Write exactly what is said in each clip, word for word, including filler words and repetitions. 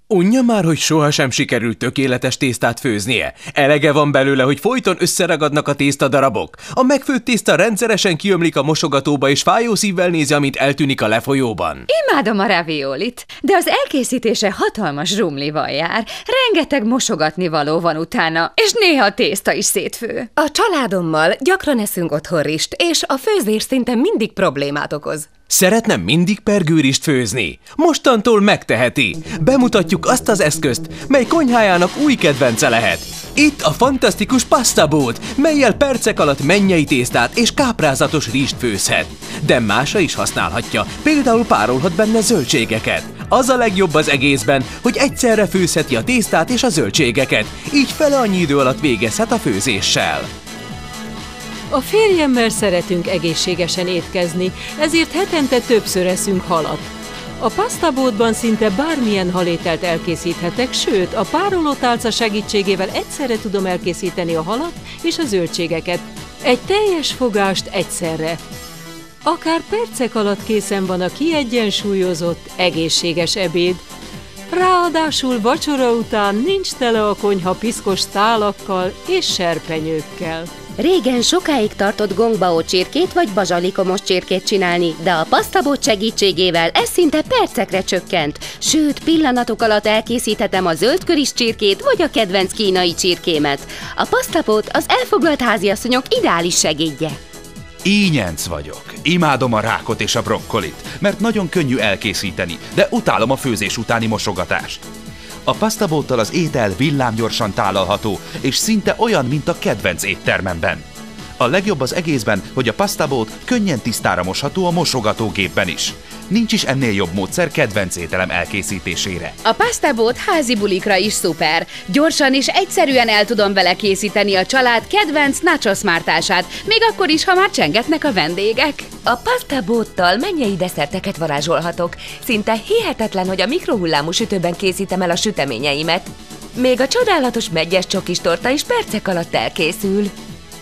Unja már, hogy sohasem sikerült tökéletes tésztát főznie. Elege van belőle, hogy folyton összeragadnak a tésztadarabok. A megfőtt tészta rendszeresen kiömlik a mosogatóba, és fájó szívvel nézi, amint eltűnik a lefolyóban. Imádom a raviolit, de az elkészítése hatalmas zsumlival jár. Rengeteg mosogatnivaló van utána, és néha a tészta is szétfő. A családommal gyakran eszünk otthon rist, és a főzés szinte mindig problémát okoz. Szeretne mindig pergőrist főzni? Mostantól megteheti. Bemutatjuk azt az eszközt, mely konyhájának új kedvence lehet. Itt a fantasztikus pastabót, mellyel percek alatt mennyei tésztát és káprázatos rizst főzhet. De másra is használhatja, például párolhat benne zöldségeket. Az a legjobb az egészben, hogy egyszerre főzheti a tésztát és a zöldségeket, így fele annyi idő alatt végezhet a főzéssel. A férjemmel szeretünk egészségesen étkezni, ezért hetente többször eszünk halat. A pastabótban szinte bármilyen halételt elkészíthetek, sőt, a párolótálca segítségével egyszerre tudom elkészíteni a halat és a zöldségeket. Egy teljes fogást egyszerre. Akár percek alatt készen van a kiegyensúlyozott, egészséges ebéd. Ráadásul vacsora után nincs tele a konyha piszkos tálakkal és serpenyőkkel. Régen sokáig tartott gongbao csirkét vagy bazsalikomos csirkét csinálni, de a pastabót segítségével ez szinte percekre csökkent. Sőt, pillanatok alatt elkészíthetem a zöldköris csirkét vagy a kedvenc kínai csirkémet. A pastabót az elfoglalt háziasszonyok ideális segédje. Ínyenc vagyok. Imádom a rákot és a brokkolit, mert nagyon könnyű elkészíteni, de utálom a főzés utáni mosogatást. A pastabóttal az étel villámgyorsan tálalható, és szinte olyan, mint a kedvenc éttermemben. A legjobb az egészben, hogy a pastabót könnyen tisztára mosható a mosogatógépben is. Nincs is ennél jobb módszer kedvenc ételem elkészítésére. A pastabót házi bulikra is szuper. Gyorsan és egyszerűen el tudom vele készíteni a család kedvenc nachos mártását, még akkor is, ha már csengetnek a vendégek. A pastabóttal mennyei desszerteket varázsolhatok. Szinte hihetetlen, hogy a mikrohullámú sütőben készítem el a süteményeimet. Még a csodálatos meggyes csokis torta is percek alatt elkészül.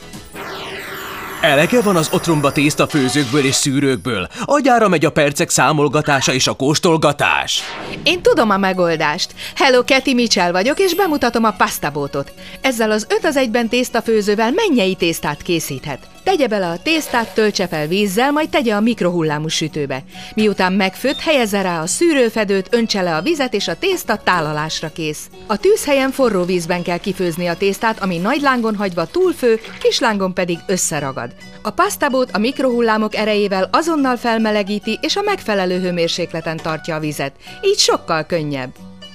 Elege van az otromba tésztafőzőkből és szűrőkből. Agyára megy a percek számolgatása és a kóstolgatás. Én tudom a megoldást. Hello, Kathy Mitchell vagyok, és bemutatom a pastabótot. Ezzel az öt az egyben tésztafőzővel mennyei tésztát készíthet. Tegye bele a tésztát, töltse fel vízzel, majd tegye a mikrohullámú sütőbe. Miután megfőtt, helyezze rá a szűrőfedőt, öntse le a vizet, és a tészta tálalásra kész. A tűzhelyen forró vízben kell kifőzni a tésztát, ami nagy lángon hagyva túlfő, kis lángon pedig összeragad. A pastabót a mikrohullámok erejével azonnal felmelegíti, és a megfelelő hőmérsékleten tartja a vizet. Így sokkal könnyebb.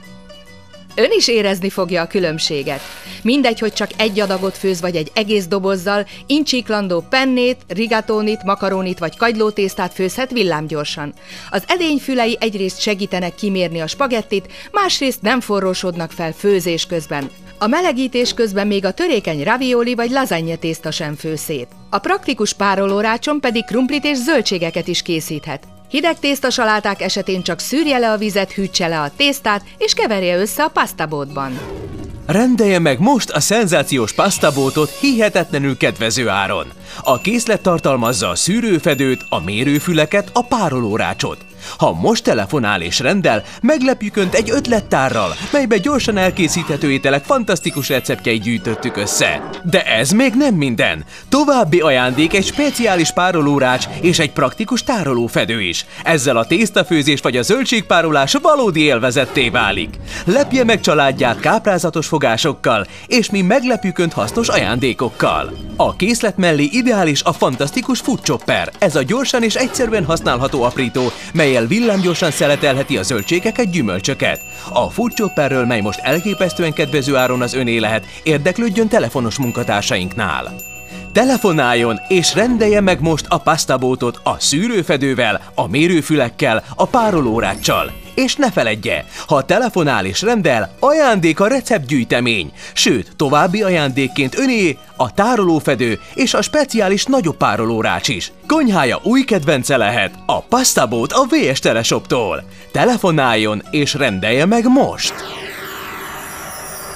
Ön is érezni fogja a különbséget. Mindegy, hogy csak egy adagot főz vagy egy egész dobozzal, incsiklandó pennét, rigatónit, makarónit vagy kagylótésztát főzhet villámgyorsan. Az edényfülei egyrészt segítenek kimérni a spagettit, másrészt nem forrósodnak fel főzés közben. A melegítés közben még a törékeny ravioli vagy lasagne tészta sem fő szét. A praktikus párolórácson pedig krumplit és zöldségeket is készíthet. Hideg tésztasaláták esetén csak szűrje le a vizet, hűtse le a tésztát, és keverje össze a pastabótban. Rendelje meg most a szenzációs pastabótot hihetetlenül kedvező áron. A készlet tartalmazza a szűrőfedőt, a mérőfüleket, a párolórácsot. Ha most telefonál és rendel, meglepjük Önt egy ötlettárral, melybe gyorsan elkészíthető ételek fantasztikus receptjeit gyűjtöttük össze. De ez még nem minden. További ajándék egy speciális párolórács és egy praktikus tárolófedő is. Ezzel a tésztafőzés vagy a zöldségpárolás valódi élvezetté válik. Lepje meg családját káprázatos fogásokkal, és mi meglepjük Önt hasznos ajándékokkal. A készlet mellé ideális a fantasztikus food chopper. Ez a gyorsan és egyszerűen használható aprító, melyel villámgyorsan szeletelheti a zöldségeket, gyümölcsöket. A food chopperről, mely most elképesztően kedvező áron az öné lehet, érdeklődjön telefonos munkatársainknál. Telefonáljon és rendelje meg most a pastabótot a szűrőfedővel, a mérőfülekkel, a párolóráccsal. És ne feledje, ha telefonál és rendel, ajándék a receptgyűjtemény, sőt, további ajándékként öné a tárolófedő és a speciális nagyobb párolórács is. Konyhája új kedvence lehet a pastabót a vé es Teleshoptól. Telefonáljon és rendelje meg most!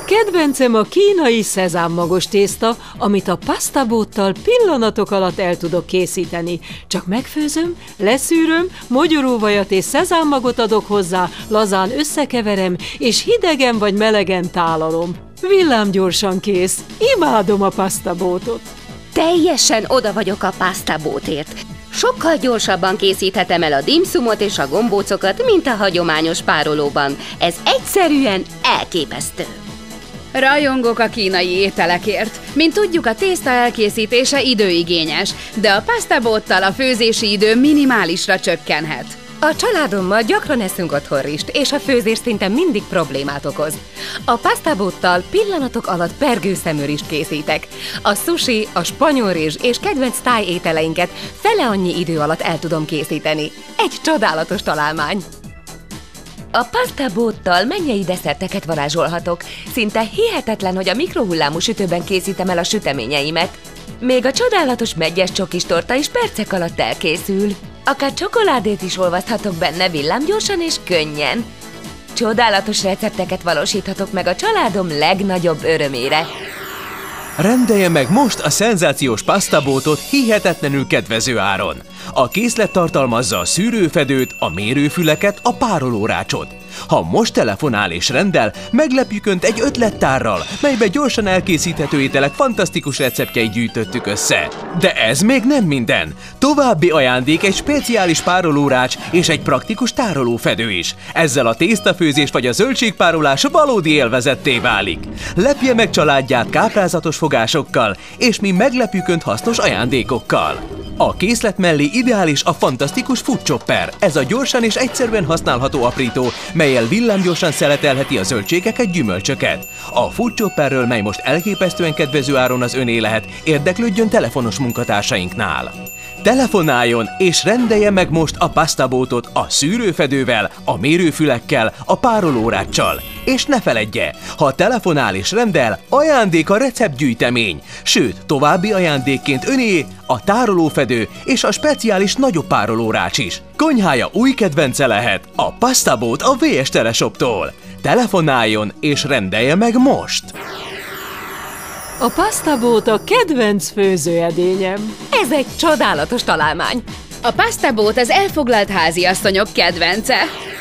Kedvencem a kínai szezámmagos tészta, amit a pastabóttal pillanatok alatt el tudok készíteni. Csak megfőzöm, leszűröm, mogyoróvajat és szezámmagot adok hozzá, lazán összekeverem, és hidegen vagy melegen tálalom. Villámgyorsan kész. Imádom a pastabótot. Teljesen oda vagyok a pastabótért. Sokkal gyorsabban készíthetem el a dimszumot és a gombócokat, mint a hagyományos párolóban. Ez egyszerűen elképesztő. Rajongok a kínai ételekért. Mint tudjuk, a tészta elkészítése időigényes, de a pastabóttal a főzési idő minimálisra csökkenhet. A családommal gyakran eszünk otthon rist, és a főzés szinte mindig problémát okoz. A pastabóttal pillanatok alatt pergőszemű rist készítek. A sushi, a spanyol rizs és kedvenc táj ételeinket fele annyi idő alatt el tudom készíteni. Egy csodálatos találmány! A pastabóttal mennyei desszerteket varázsolhatok. Szinte hihetetlen, hogy a mikrohullámú sütőben készítem el a süteményeimet. Még a csodálatos meggyes csokis torta is percek alatt elkészül. Akár csokoládét is olvaszthatok benne villámgyorsan és könnyen. Csodálatos recepteket valósíthatok meg a családom legnagyobb örömére. Rendelje meg most a szenzációs pastabótot hihetetlenül kedvező áron. A készlet tartalmazza a szűrőfedőt, a mérőfüleket, a párolórácsot. Ha most telefonál és rendel, meglepjük Önt egy ötlettárral, melybe gyorsan elkészíthető ételek fantasztikus receptjeit gyűjtöttük össze. De ez még nem minden! További ajándék egy speciális párolórács és egy praktikus tárolófedő is. Ezzel a tésztafőzés vagy a zöldségpárolás valódi élvezetté válik. Lepje meg családját káprázatos fogásokkal, és mi meglepjük Önt hasznos ajándékokkal. A készlet mellé ideális a fantasztikus food chopper. Ez a gyorsan és egyszerűen használható aprító, mellyel villámgyorsan szeletelheti a zöldségeket, gyümölcsöket. A food chopperről, mely most elképesztően kedvező áron az öné lehet, érdeklődjön telefonos munkatársainknál. Telefonáljon és rendelje meg most a pastabótot a szűrőfedővel, a mérőfülekkel, a párolóráccsal. És ne feledje, ha telefonál és rendel, ajándék a receptgyűjtemény, sőt, további ajándékként öné a tárolófedő és a speciális nagyobb párolórács is. Konyhája új kedvence lehet a pastabót a vé es Teleshoptól. Telefonáljon és rendelje meg most! A pastabót a kedvenc főzőedényem. Ez egy csodálatos találmány! A pastabót az elfoglalt háziasszonyok kedvence.